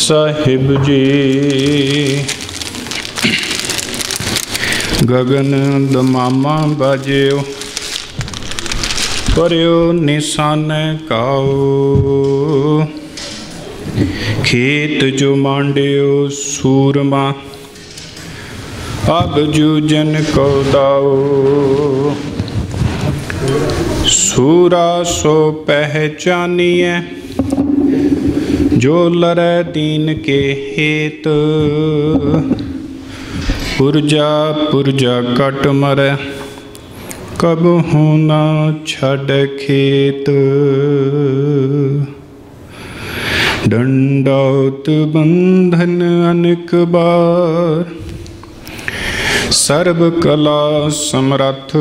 साहिब जी। गगन दमामा बाजियो परियो निशान काओ। खेत जो मांडियो सूरमा अब जूजन को दाओ। सूरा सो पहचानिए जो लड़े दीन के हेत। पुरजा पुरजा कट मरे कब होना छड़ खेत। दंडौत बंधन अनेक बार सर्व कला समरथ।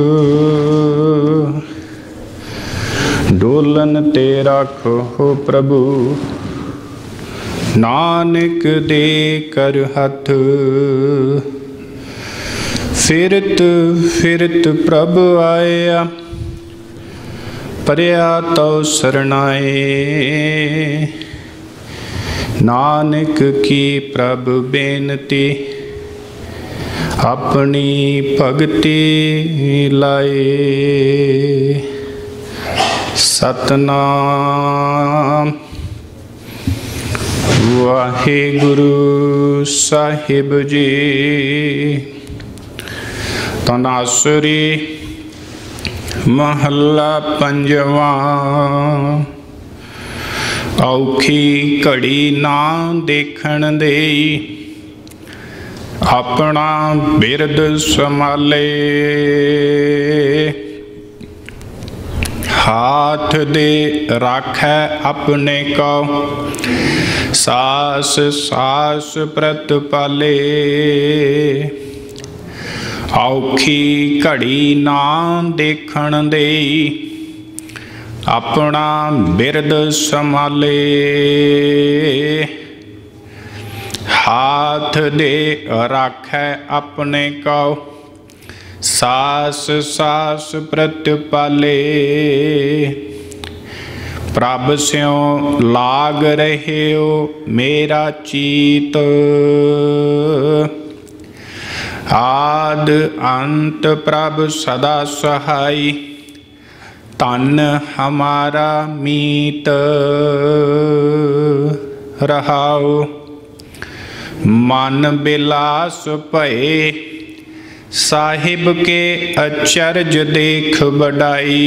डोलन ते राखो प्रभु नानक दे कर हथ। फिरत फिरत प्रभ आया परया तो शरणाए। नानक की प्रभ बेनती अपनी भगति लाए। सतनाम वाहिगुरु साहिब जी। तनासुरी महला पंजवा। औखी घड़ी ना देखण देई अपना बिरद संभाले। हाथ दे राखै अपने को सास सास प्रत पाले। औखी घड़ी ना देखण देई अपना बिरद संभाले। हाथ दे राखै अपने को सास सास प्रतिपाले। प्रभ स्यों लाग रहे हो मेरा चीत। आद अंत प्रभ सदा सहाय तन हमारा मीत। रहाओ मन बिलास भये साहिब के अचरज देख बड़ाई।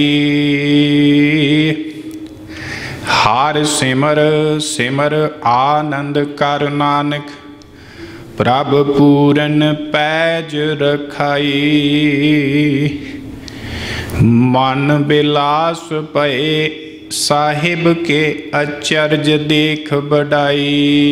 हार सिमर सिमर आनंद कर नानक प्रभ पूरन पैज रखाई। मन बिलास भये साहिब के अचरज देख बड़ाई।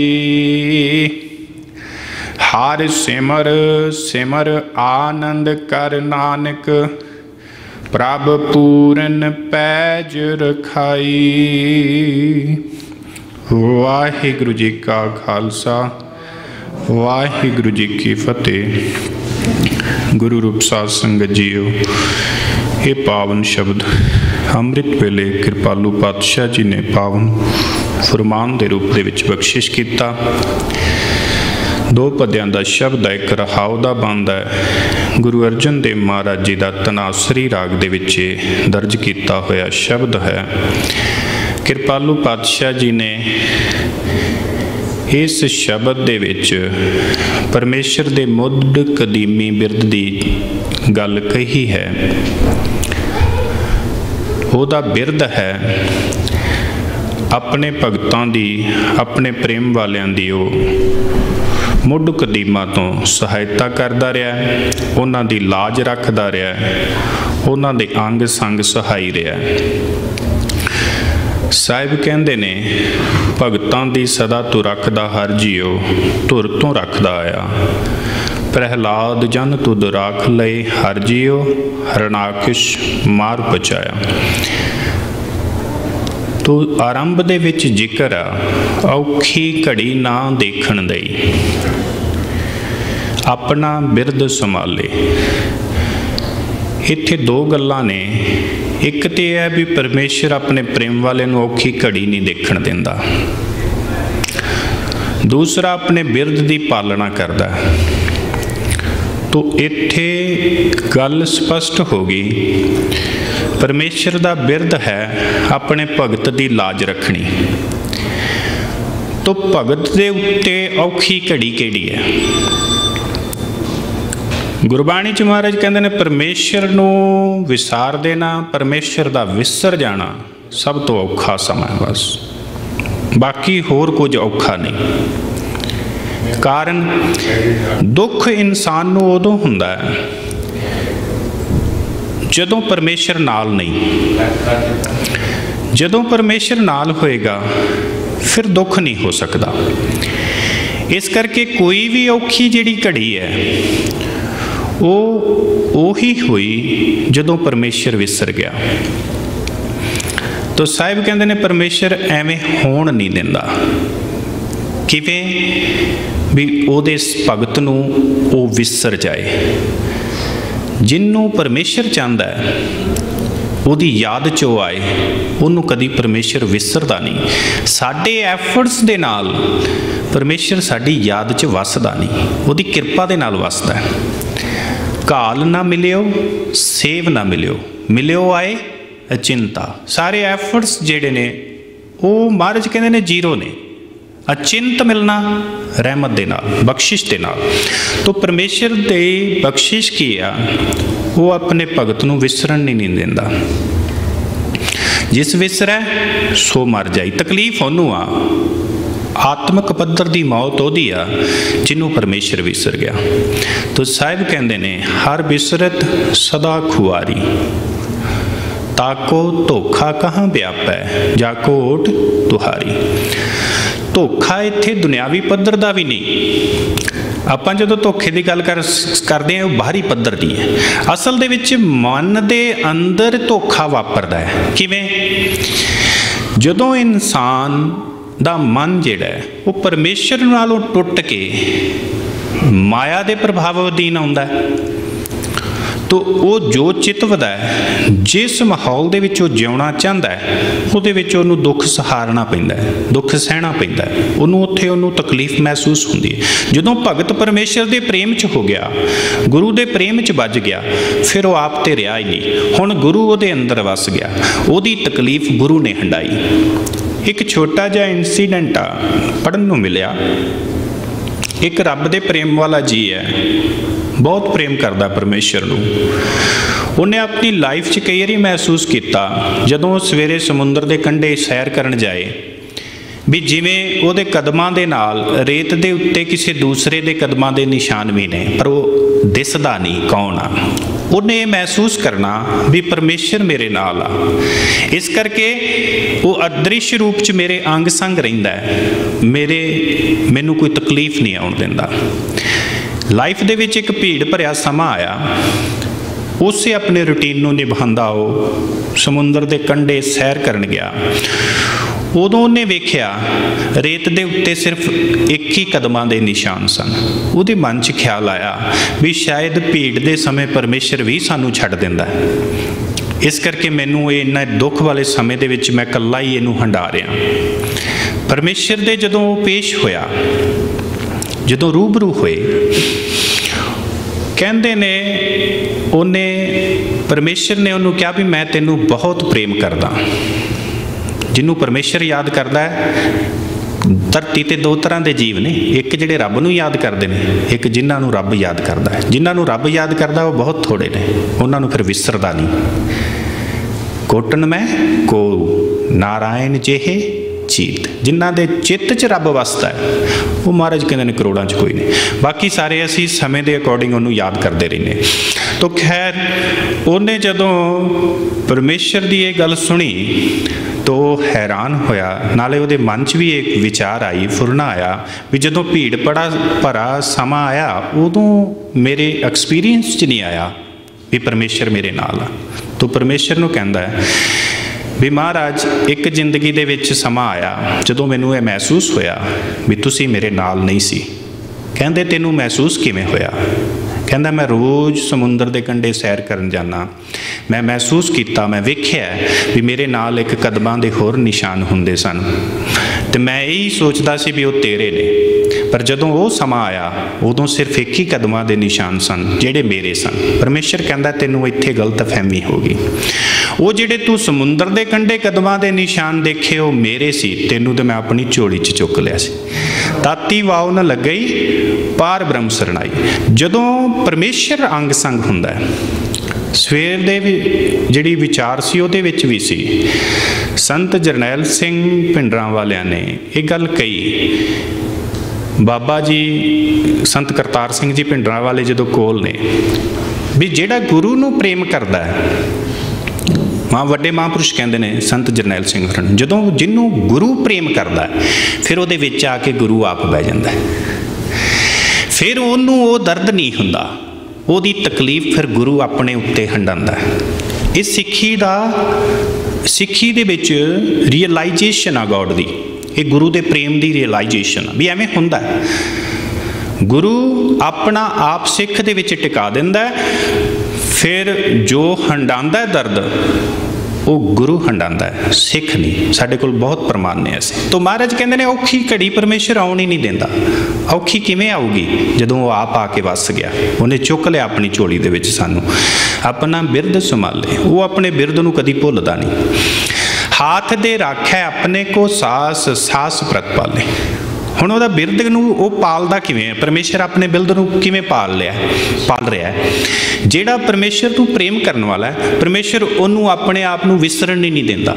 हार सिमर सिमर आनंद कर नानक प्रभ पूरन पैज रखाई। वाहिगुरु जी का खालसा वाहिगुरु जी की फतेह। गुरु रूप साध संगत जीओ, ये पावन शब्द अमृत वेले कृपालु पातशाह जी ने पावन फरमान के रूप दे विच बख्शिश किया। दो पद्यां दा शब्द है, एक रहाओ दा बंद है। गुरु अर्जन देव महाराज जी का तनासरी राग दे विच दर्ज किया होया शब्द है। कृपालु पातशाह जी ने इस शब्द दे विच परमेश्वर दे मुੱਢ कदीमी बिरद दी गल कही है। ਉਹਦਾ बिरद है अपने भगतां दी, अपने प्रेम वालियां दी ਮੁੱਢ ਕਦੀਮਾ ਤੋਂ ਸਹਾਇਤਾ ਕਰਦਾ ਰਿਹਾ, ਉਹਨਾਂ ਦੀ ਲਾਜ ਰੱਖਦਾ ਰਿਹਾ, ਉਹਨਾਂ ਦੇ ਅੰਗ ਸੰਗ ਸਹਾਈ ਰਿਹਾ। ਸਾਹਿਬ ਕਹਿੰਦੇ ਨੇ ਭਗਤਾਂ ਦੀ ਸਦਾ ਤੂੰ ਰੱਖਦਾ ਹਰ ਜੀਓ, ਧੁਰ ਤੋਂ ਰੱਖਦਾ ਆਇਆ। ਪ੍ਰਹਿਲਾਦ ਜਨ ਤੁਧ ਰਾਖ ਲਏ ਹਰ ਜੀਓ, ਹਰਨਾਕਸ਼ ਮਾਰ ਬਚਾਇਆ। ਤੂੰ ਆਰੰਭ ਦੇ ਵਿੱਚ ਜ਼ਿਕਰ ਆ ਔਖੀ ਘੜੀ ਨਾ ਦੇਖਣ ਦਈ, ਆਪਣਾ ਬਿਰਦ ਸੰਭਾਲੇ। ਇੱਥੇ ਦੋ ਗੱਲਾਂ ਨੇ। ਇੱਕ ਤੇ ਇਹ ਹੈ ਵੀ ਪਰਮੇਸ਼ਰ ਆਪਣੇ ਪ੍ਰੇਮ ਵਾਲੇ ਨੂੰ ਔਖੀ ਘੜੀ ਨਹੀਂ ਦੇਖਣ ਦਿੰਦਾ। दूसरा अपने बिरद की पालना करता है। तो इत्थे गल स्पष्ट हो गई, परमेश्वर का बिरद है अपने भगत की लाज रखनी। तो भगत के उत्ते औखी घड़ी केड़ी है? गुरबाणी च महाराज कहते हैं परमेश्वर नूं विसार देना, परमेश्वर का विसर जाना सब तो औखा समा है बस, बाकी होर कुछ औखा नहीं। कारण दुख इंसान नूं उदों हुंदा है जदों परमेश्वर नाल नहीं। जदों परमेश्वर नाल होएगा फिर दुख नहीं हो सकता। इस करके कोई भी औखी जिहड़ी घड़ी है वो उही हुई जदों परमेश्वर विसर गया। तो साहिब कहते हैं परमेश्वर एवें होण नहीं दिंदा। किवें भी उहदे भगत नूं वो विसर जाए। जिन्नों परमेश्वर चाहता है ਉਹਦੀ याद चो आए, ਉਹਨੂੰ कभी परमेश्वर विसरदा नहीं। साडे एफर्ट्स दे नाल परमेश्वर साडी याद च वसदा नहीं, ਉਹਦੀ किरपा दे नाल वसदा है। घाल ना मिलियो सेव ना मिलियो, मिलियो आए अचिंता। सारे एफर्ट्स जिहड़े ने वो महाराज कहंदे ने जीरो ने। अचिंत मिलना रहमत दे नाल, बख्शिश दे नाल। तो परमेश्वर दे बख्शिश की आ, वो अपने भगत नूं विसरन नहीं दिंदा। जिस विसरै सो मर जाई। तकलीफ ओनू आ, आत्मक पद्धर की मौत ओदी आ जिन्हों परमेश्वर विसर गया। तो साहिब कहते ने हर विसरत सदा खुआरी, ताको धोखा कहाँ व्यापै जाको ओट तुहारी। धोखा इत्थे दुनियावी पद्धर का भी नहीं। ਆਪਾਂ ਜਦੋਂ ਧੋਖੇ ਦੀ ਗੱਲ ਕਰਦੇ ਹਾਂ ਉਹ ਬਾਹਰੀ ਪੱਧਰ ਦੀ ਹੈ। ਅਸਲ ਦੇ ਵਿੱਚ ਮਨ ਦੇ ਅੰਦਰ ਧੋਖਾ ਵਾਪਰਦਾ ਹੈ। ਕਿਵੇਂ? ਜਦੋਂ ਇਨਸਾਨ ਦਾ ਮਨ ਜਿਹੜਾ ਹੈ ਉਹ ਪਰਮੇਸ਼ਰ ਨਾਲੋਂ ਟੁੱਟ ਕੇ ਮਾਇਆ ਦੇ ਪ੍ਰਭਾਵ ਅਧੀਨ ਆਉਂਦਾ ਹੈ। तो वो जो चितवदा है, जिस माहौल दे विच वो जिउणा चाहता है, उहदे विच उहनूं दुख सहारना पैंदा है, दुख सहना पैंदा है। उहनूं उत्थे उहनूं तकलीफ महसूस हुंदी है। जदों भगत परमेश्वर दे प्रेम च हो गया, गुरु दे प्रेम च बज गया, फिर वो आप ते रिहा ही नहीं। हुण गुरु उहदे अंदर वस गया, उहदी तकलीफ गुरु ने हंडाई। एक छोटा जिहा इंसीडेंट आ पढ़न नूं मिलिया। एक रब दे प्रेम वाला जी है, बहुत प्रेम करता परमेश्वर नूं। उन्हें अपनी लाइफ च कई बार महसूस किया जदों सवेरे समुंदर के कंढे सैर करन जाए भी जिवें उहदे कदमां दे नाल रेत दे उत्ते किसी दूसरे दे कदमां दे निशान भी ने, पर वो दिसदा नहीं कौन आ। उन्हें महसूस करना भी परमेश्वर मेरे नाल आ। इस करके वो अदृश्य रूप च मेरे अंग संग रहिंदा है, मैनूं कोई तकलीफ नहीं आउण दिंदा। लाइफ दे विच एक भीड़ भरिया समा आया, उसे अपने रूटीन नूं निभांदा हो समुंदर दे कंढे सैर करन गया। उदों उन्हें वेख्या रेत दे उत्ते सिर्फ एक ही कदमां दे निशान सन। उहदे मन च ख्याल आया भी शायद भीड़ दे समय परमेश्वर भी सानूं छड्ड दिंदा है। इस करके मैनूं इन्ना दुख वाले समय दे विच मैं कल्ला ही इहनूं हंडा रिहा। परमेश्वर दे जदों पेश होया, जदों रूबरू होए, कहंदे ने उन्हें परमेश्वर ने उन्होंने कहा भी मैं तेनू बहुत प्रेम करदा। जिन्हों परमेश्वर याद करता है, धरती ते दो तरह के जीव ने, एक जिहड़े रब नूं याद करते हैं, एक जिन्हां नूं रब याद करता है। जिन्हां नूं रब याद करता वो बहुत थोड़े ने, उन्हां नूं फिर विसरदा नहीं। कोटन मैं को नारायण जेहे चीत, जिन्हां दे चित्त च रब वसदा है वो महाराज कहते हैं करोड़ां च कोई नहीं। बाकी सारे असीं समय के अकॉर्डिंग उन्होंने याद करते रहने। तो खैर उन्हें जदों परमेश्वर की ये गल सुनी तो हैरान होया, नाले उहदे मन च भी एक विचार आई, फुरना आया भी जदों भीड़ भरा समा आया उदों मेरे एक्सपीरियंस च नहीं आया भी परमेश्वर मेरे नाल आ। तो परमेश्वर नूं कहंदा है भी महाराज एक जिंदगी दे विच समा आया जदों मैनूं ये महसूस होया भी तुसीं मेरे नाल नहीं सी। कहंदे तैनूं महसूस किवें होया? कहंदा मैं रोज़ समुंदर के कंढे सैर करन जाना, मैं महसूस किया, मैं वेख्या भी मेरे नाल एक कदमां दे होर निशान हुंदे सन। तो मैं यही सोचता सी भी वो तेरे ने, पर जदों वो समा आया उदों सिर्फ एक ही कदमां दे निशान सन जिहड़े मेरे सन। परमेश्वर कहंदा तैनूं इत्थे गलत फहमी हो गई, वो जिहड़े तू समुंदर दे कंढे कदमां दे निशान देखे वो मेरे सी, तैनूं ते मैं अपनी झोली च चुक लिया सी। ताती वाव न लग गई पार ब्रह्म सरनाई। जदों परमेश्वर अंग संग हुंदा है, सवेर दे जिहड़ी विचार सी उहदे विच भी सी। संत जरनैल सिंह पिंडरां वालियां ने एक गल कही, बाबा जी संत करतार सिंह जी पिंडरां वाले जदों कोल ने भी जिहड़ा गुरु नूं प्रेम करदा है, मां वड्डे महापुरुष कहंदे ने संत जरनैल सिंह हरन, जदों जिन्हों गुरु प्रेम करदा है फिर उहदे विच आके गुरु आप बह जांदा है, फिर उहनूं वो दर्द नहीं हुंदा, ਉਹਦੀ तकलीफ फिर गुरु अपने उत्ते हंडांदा है। इस सिੱਖੀ ਦੇ ਵਿੱਚ रियलाइजेशन आ गॉड दी, ये गुरु के प्रेम की रियलाइजेशन भी एवें हुंदा है। गुरु अपना आप सिख दे विच टिका दिंदा है, फिर जो हंडांदा है दर्द वो गुरु हंडांदा है, सिख नहीं। साडे कोल बहुत प्रमाण ने ऐसे। तो महाराज कहंदे ने औखी घड़ी परमेश्वर आउण ही नहीं देंदा। औखी किवें आऊगी? जदों वो आप आके वस गया, उन्हें चुक लिया अपनी झोली दे विच सानू, अपना बिरद संभाले। वो अपने बिरद नूं कदी भुलदा नहीं। हाथ दे राखै अपने को सास सास प्रतिपाले। हुण उहदा बिरद नूं वो पालदा किवें है? परमेश्वर अपने बिरद नूं किवें पाल रहा है? जिहड़ा परमेश्वर नूं प्रेम करन वाला है, परमेश्वर उहनूं अपने आप नूं विसरन ही नहीं दिंदा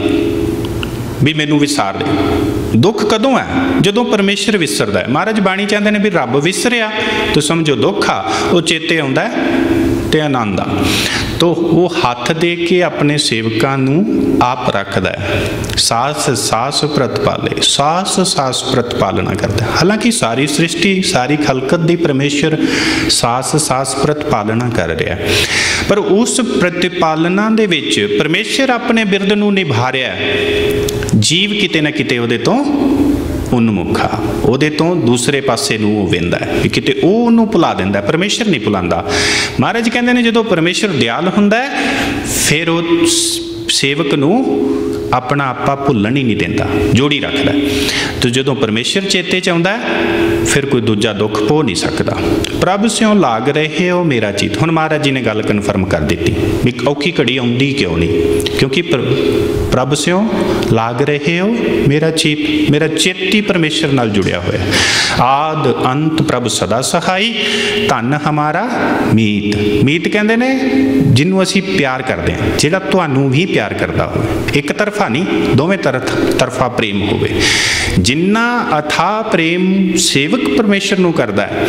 भी मैनूं विसार दे। दुख कदों है? जदों परमेश्वर विसरदा है। महाराज बाणी चाहते हैं भी रब विसरिया तो समझो दुख आ, वो चेते आउंदा है ते आनंद आ। तो वो हाथ दे के अपने सेवकां नूं आप रखदा है। सास सास प्रतिपाले, सास सास प्रतिपालना करता है। हालांकि सारी सृष्टि सारी खलकत दी परमेश्वर सास सास प्रतिपालना कर रहा है, पर उस प्रतिपालना दे विच परमेश्वर अपने बिरद नूं निभा रहा है। जीव किते ना किते उहदे तों उन्मुखा, उहदे तों दूसरे पासे नूं वेंदा है, किते ओहनूं भुला दिंदा है। परमेश्वर नहीं भुलांदा। महाराज कहंदे ने जदों परमेश्वर दयाल हुंदा है फिर वो सेवक नूं अपना आपा भुलण ही नहीं देंदा, जोड़ी रखदा। तो जदों परमेश्वर चेते च आउंदा है फिर कोई दूजा दुख पो नहीं सकता। प्रभ स्यों लाग रहे हो मेरा चीत। हुण महाराज जी ने गल कन्फर्म कर दी भी औखी घड़ी आउंदी क्यों नहीं, क्योंकि प्रभ स्यों लाग रहे हो मेरा चीत। मेरा चित ही परमेश्वर नाल जुड़िया होया। आद अंत प्रभ सदा सहाई, धन हमारा मीत। मीत कहंदे ने जिन्हों असीं प्यार करते हैं, जिहड़ा तुहानूं भी प्यार करता होवे। एक तरफा नहीं, दोवें तरफा प्रेम होवे। जिन्ना अथाह प्रेम सेवक परमेश्वर नूं करदा है,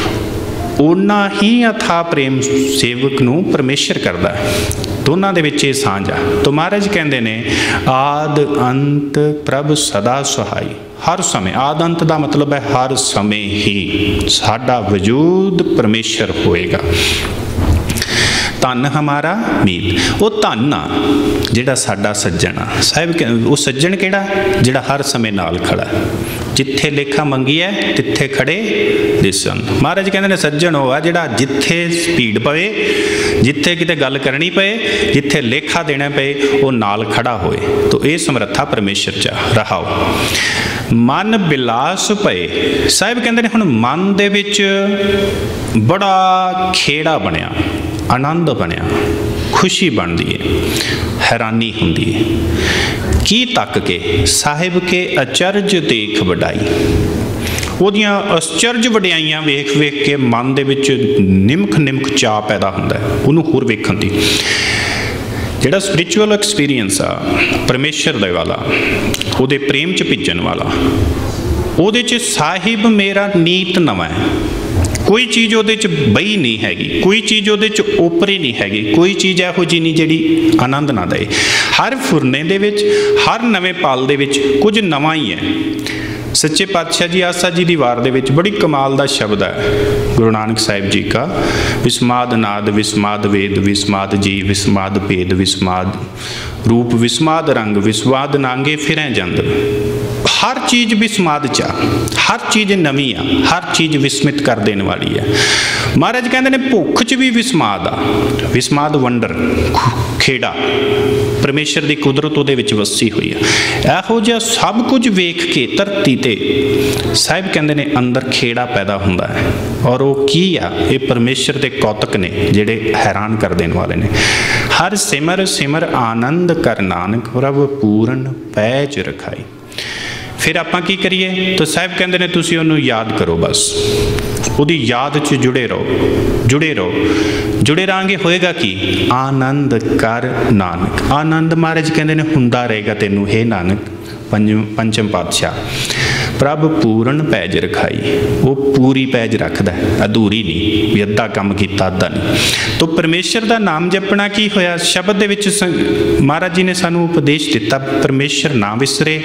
उन्ना ही अथाह प्रेम सेवक नूं परमेश्वर करदा है। दोनों दे विच सांझ आ। तो महाराज कहंदे ने आद अंत प्रभ सदा सहाई। हर समय, आद अंत का मतलब है हर समय ही साडा वजूद परमेश्वर होएगा। धन हमारा मीत, वो धन आ जिहड़ा साडा सज्जन आ। साहिब वो सज्जन किहड़ा? जिहड़ा हर समय नाल खड़ा। जिथे लेखा मंगी है तिथे खड़े दिसन। महाराज कहंदे ने सज्जन वो आ जिहड़ा जिथे भीड़ पवे, जिथे किते गल करनी पे, जिथे लेखा देना पे, वो नाल खड़ा होए। तो ये समर्था परमेश्वर च रहाओ। मन बिलास पए। साहिब कहंदे ने हुण मन दे विच बड़ा खेड़ा बनिया, आनंद बनया, खुशी बनती है, हैरानी होंदी है। की तक के साहिब के अचरज देख वडाई। ਉਹਦੀਆਂ ਅਚਰਜ ਵਡਿਆਈਆਂ ਵੇਖ ਵੇਖ ਕੇ ਮਨ ਦੇ ਵਿੱਚ ਨਿਮਖ ਚਾਅ ਪੈਦਾ ਹੁੰਦਾ ਹੈ ਉਹਨੂੰ ਹੋਰ ਵੇਖਣ ਦੀ। ਜਿਹੜਾ ਸਪਿਰਿਚੁਅਲ ਐਕਸਪੀਰੀਅੰਸ ਆ ਪਰਮੇਸ਼ਰ ਦੇ ਵਾਲਾ, ਉਹਦੇ ਪ੍ਰੇਮ 'ਚ ਭਿੱਜਣ ਵਾਲਾ, ਉਹਦੇ 'ਚ ਸਾਹਿਬ ਮੇਰਾ ਨੀਤ ਨਵਾਂ ਹੈ। कोई चीज़ वो बही नहीं हैगी, कोई चीज़ वो ओपरी नहीं हैगी, कोई चीज़ इहो जी नहीं जिहड़ी आनंद ना दे। हर फुरने दे विच, हर नवे पाल दे विच कुछ नवा ही है। सच्चे पातशाह जी आसा जी दी वार दे विच बड़ी कमाल दा शब्द है गुरु नानक साहिब जी का। विस्माद नाद विस्माद वेद विस्माद जी विस्माद भेद विस्माद रूप विस्माद रंग विस्माद नांगे फिरें जंद। हर चीज़ विस्माद च हर चीज़ नवी आ, हर चीज़ विस्मित कर देने वाली है। महाराज कहते हैं भुख च भी विस्माद आ, विस्माद वंडर खेड़ा परमेश्वर की कुदरत उहदे विच वसी हुई है। इहो जिहा सब कुछ वेख के धरती ते साहिब कहते हैं अंदर खेड़ा पैदा हुंदा है, और वो की आ, ये परमेश्वर के कौतक ने जिहड़े हैरान कर देने वाले ने। हर सिमर सिमर आनंद कर नानक प्रभ पूरन पैज रखाई। फिर आपां की करिए, तो साहिब कहते हैं तुसीं उहनूं याद करो, बस उहदी याद च जुड़े रहो, जुड़े रहो। जुड़े रहांगे होएगा कि आनंद कर नानक। आनंद महाराज कहते हैं हुंदा रहेगा तैनूं हे नानक। पंचम पातशाह प्रभ पूरन पैज रखाई, वो पूरी पैज रखदा है, अधूरी नहीं भी अद्धा काम कीता अद्धा नहीं। तो परमेश्वर का नाम जपना की होया, शब्द दे विच महाराज जी ने सानू उपदेश दिता, परमेश्वर ना विसरे,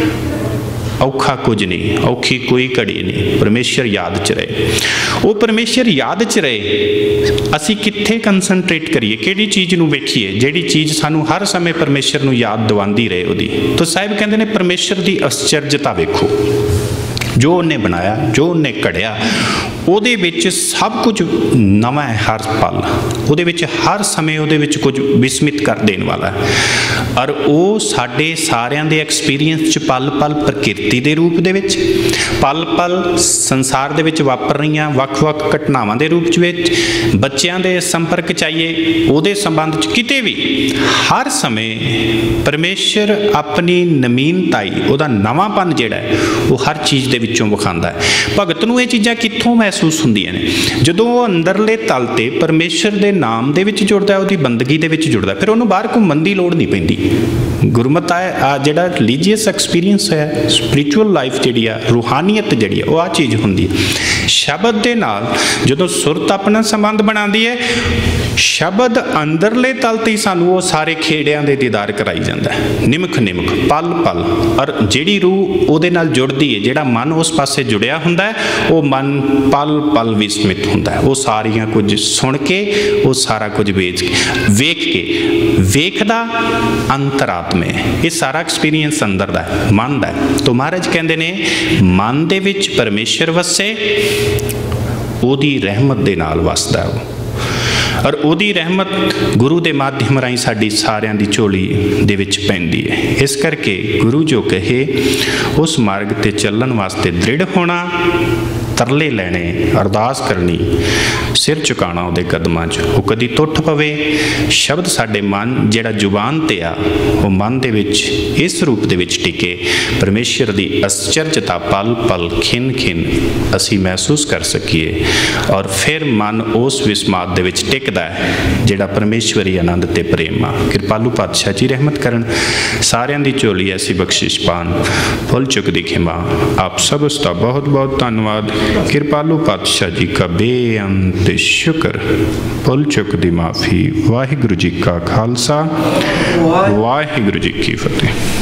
औखा कुछ नहीं, औखी कोई घड़ी नहीं, परमेश्वर याद च रहे। वो परमेश्वर याद च रहे, असी कित्थे कंसनट्रेट करिए, किहड़ी चीज़ नूं वेखीए जिहड़ी चीज़ सानू हर समय परमेश्वर नूं याद दिवांदी रहे उहदी। तो साहिब कहंदे ने परमेश्वर की आश्चर्यता वेखो, जो उन्हें बनाया, जो उन्हें घड़िया, ਉਹਦੇ ਵਿੱਚ सब कुछ नवा है हर पल, ਉਹਦੇ ਵਿੱਚ हर समय ਉਹਦੇ ਵਿੱਚ कुछ विस्मित कर देने वाला है। और ਉਹ ਸਾਡੇ ਸਾਰਿਆਂ ਦੇ ਐਕਸਪੀਰੀਅੰਸ 'ਚ ਪਲ ਪਲ ਪ੍ਰਕਿਰਤੀ ਦੇ ਰੂਪ ਦੇ ਵਿੱਚ, ਪਲ ਪਲ ਸੰਸਾਰ ਦੇ ਵਿੱਚ ਵਾਪਰ ਰਹੀਆਂ ਵੱਖ-ਵੱਖ ਘਟਨਾਵਾਂ ਦੇ ਰੂਪ 'ਚ ਵਿੱਚ, ਬੱਚਿਆਂ ਦੇ ਸੰਪਰਕ 'ਚ ਆਈਏ ਉਹਦੇ ਸੰਬੰਧ 'ਚ ਕਿਤੇ ਵੀ ਹਰ ਸਮੇਂ ਪਰਮੇਸ਼ਰ ਆਪਣੀ ਨਵੀਨਤਾਈ, ਉਹਦਾ ਨਵਾਂਪਨ ਜਿਹੜਾ ਹੈ ਉਹ ਹਰ ਚੀਜ਼ ਦੇ ਵਿੱਚੋਂ ਵਿਖਾਉਂਦਾ ਹੈ। ਭਗਤ ਨੂੰ ਇਹ ਚੀਜ਼ਾਂ ਕਿੱਥੋਂ महसूस ਹੁੰਦੀਆਂ ਨੇ? ਜਦੋਂ ਉਹ ਅੰਦਰਲੇ ਤਲ ਤੇ ਪਰਮੇਸ਼ਰ ਦੇ ਨਾਮ ਦੇ ਵਿੱਚ ਜੁੜਦਾ, ਉਹਦੀ ਬੰਦਗੀ ਦੇ ਵਿੱਚ ਜੁੜਦਾ, ਫਿਰ ਉਹਨੂੰ ਬਾਹਰ ਘੁੰਮਣ ਦੀ ਲੋੜ ਨਹੀਂ ਪੈਂਦੀ। ਗੁਰਮਤਿ ਆ ਜਿਹੜਾ ਰਿਲੀਜੀਅਸ ਐਕਸਪੀਰੀਅੰਸ ਹੈ, ਸਪਿਰਿਚੁਅਲ ਲਾਈਫ ਜਿਹੜੀ ਆ, ਰੂਹਾਨੀਅਤ ਜਿਹੜੀ ਆ, ਉਹ ਆ ਚੀਜ਼ ਹੁੰਦੀ ਹੈ। ਸ਼ਬਦ ਦੇ ਨਾਲ ਜਦੋਂ ਸੁਰਤ ਆਪਣਾ ਸੰਬੰਧ ਬਣਾਉਂਦੀ ਹੈ, ਸ਼ਬਦ ਅੰਦਰਲੇ ਤਲ ਤੇ ਹੀ ਸਾਨੂੰ ਉਹ ਸਾਰੇ ਖੇੜਿਆਂ ਦੇ ਦੀਦਾਰ ਕਰਾਈ ਜਾਂਦਾ ਹੈ, ਨਿਮਖ ਨਿਮਖ ਪਲ ਪਲ। ਔਰ ਜਿਹੜੀ ਰੂਹ ਉਹਦੇ ਨਾਲ ਜੁੜਦੀ ਹੈ, ਜਿਹੜਾ ਮਨ ਉਸ ਪਾਸੇ ਜੁੜਿਆ ਹੁੰਦਾ ਹੈ, ਉਹ ਮਨ पल पल विस्मित होंदा है। वो सारियां कुछ सुन के, वो सारा कुछ वेख के वेखदा अंतरात्मे, ये सारा एक्सपीरियंस अंदर दा है, मन दा है। तो महाराज कहंदे ने मन दे विच परमेश्वर वसे, ओदी रहमत दे नाल वसदा है, और ओदी रहमत गुरु के माध्यम राही साडी सारियां दी झोली दे विच पैंदी है। इस करके गुरु जो कहे उस मार्ग ते चलण वास्ते दृढ़ होना, तरले लैने, अरदास करनी, सिर झुकाना ਉਹਦੇ ਕਦਮਾਂ 'ਚ, ਉਹ ਕਦੀ ਟੁੱਟ ਪਵੇ। ਸ਼ਬਦ ਸਾਡੇ ਮਨ ਜਿਹੜਾ ਜ਼ੁਬਾਨ ਤੇ ਆ, ਉਹ ਮਨ ਦੇ ਵਿੱਚ ਇਸ ਰੂਪ ਦੇ ਵਿੱਚ ਟਿਕੇ, ਪਰਮੇਸ਼ਰ ਦੀ ਅਚਰਜਤਾ ਪਲ ਪਲ ਖਿੰਨ ਖਿੰਨ ਅਸੀਂ ਮਹਿਸੂਸ ਕਰ ਸਕੀਏ। ਔਰ ਫਿਰ ਮਨ ਉਸ ਵਿਸਮਾਦ ਦੇ ਵਿੱਚ ਟਿਕਦਾ ਹੈ ਜਿਹੜਾ ਪਰਮੇਸ਼ਵਰੀ ਆਨੰਦ ਤੇ ਪ੍ਰੇਮ ਆ। ਕਿਰਪਾਲੂ ਪਾਤਸ਼ਾਹ ਜੀ ਰਹਿਮਤ ਕਰਨ, ਸਾਰਿਆਂ ਦੀ ਝੋਲੀ ਐਸੀ ਬਖਸ਼ਿਸ਼ ਪਾਣ, ਭੁੱਲ ਚੁੱਕ ਦੀ ਖਿਮਾ। ਆਪ ਸਭ ਦਾ ਬਹੁਤ ਬਹੁਤ ਧੰਨਵਾਦ। किरपालू पातशाह जी का बेअंत शुक्र, भुल चुक दी माफ़ी। वाहिगुरु जी का खालसा, वाहिगुरु जी की फतेह।